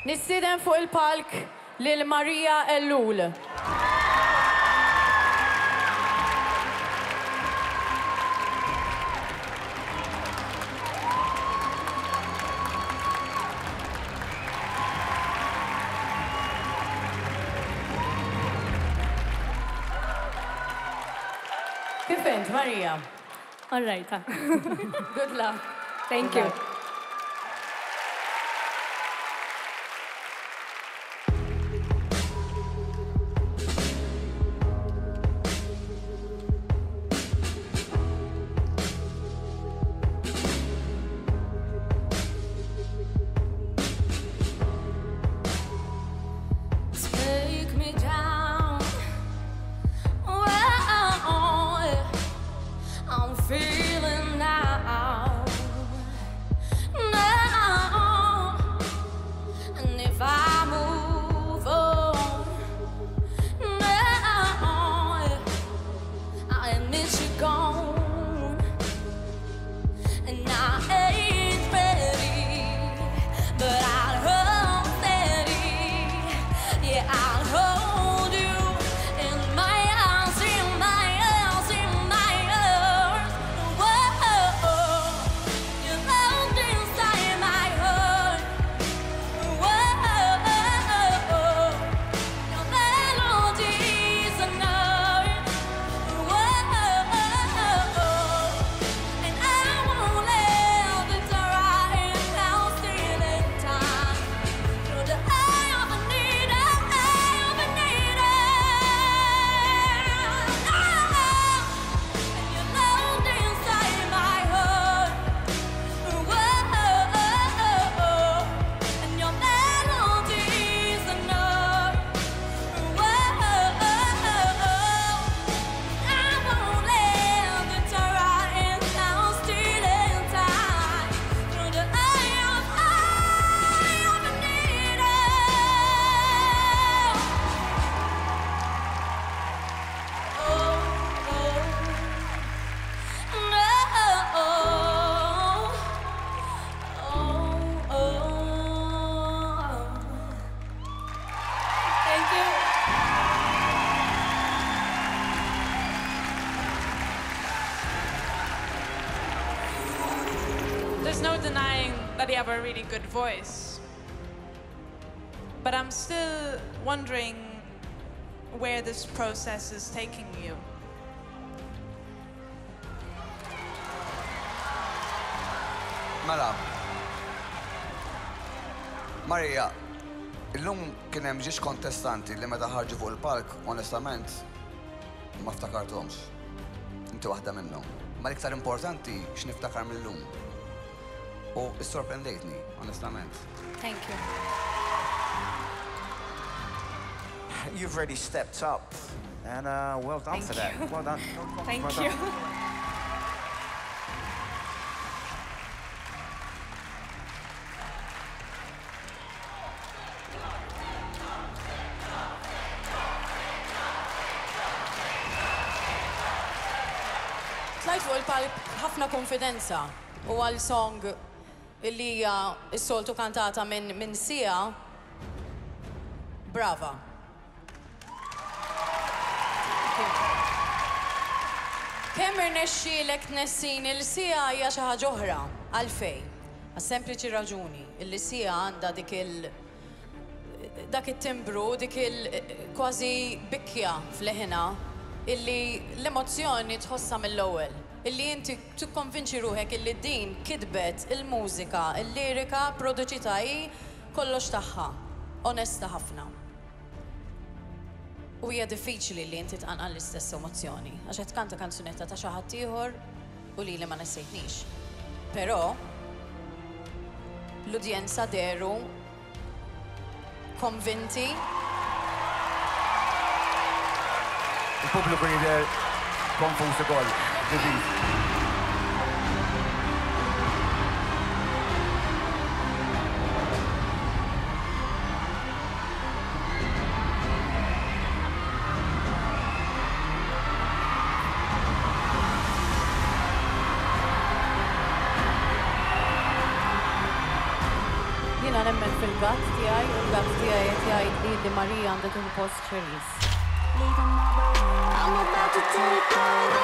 Nistieden fuq il-palk lil Marija Ellul. Kif int, Marija? All right. Good luck. Thank you. Take me down. Well, I'm feeling now. Now. And if I move on, now, I admit you're gone. And I ain't ready, but I'll hold steady. Yeah, I'll hold you in my arms, in my arms, in my arms. Whoa, you're locked inside my heart. Whoa, your melody's a nerve. Whoa, and I won't let the tide now steal in time. You're the eye of a needle, eye of a needle. And you're locked inside my heart. Whoa, and your melody's a nerve. Whoa, I won't let the tide now steal in time. Through the eye of a needle. Thank you. There's no denying that you have a really good voice. But I'm still wondering where this process is taking you. Mela. Marija, illum kien hemm ġiex kontestanti li meta ħarġu fuq il-palk, onestament, ma ftakarthomx. Inti waħda minnhom. Ma l-iktar importanti x'niftakar mill-lum. U issorprendejtni, onestament. Thank you. You've really stepped up, and well done for that. Well done. Thank Well you. done. Tlajt fuq il-palk ħafna konfidenza u għal song illi hija s-soltu kantata minn sija. Brava. Kemm irnexxielek tnessin il-sija hija xi ħaġa oħra għalfejn. Għas-sempliċi raġuni illi sija għandha dak it-timbru, dik il-kważi bikkja f'leħinha illi l-emozzjoni tħossha mill-ewwel. Illi inti tikkonvinċi ruħek illi din kitbet il-mużika, il-lirika, produċita hi kollox tagħha. Onesta ħafna. U hija diffiċli li inti tqanqal l-istess emozzjoni, għax qed tkanta kanzunetta ta' xi ħadd ieħor u li ma nessejtnix. Però l-udjenza deru konvinti. Il-pubbliku jidher konfus ukoll. Jiena nemmen il-gatt tiegħi u l-gatt tiegħi qed jgħidli li Marija għandha tieħu post Cherise. I'm about to take over.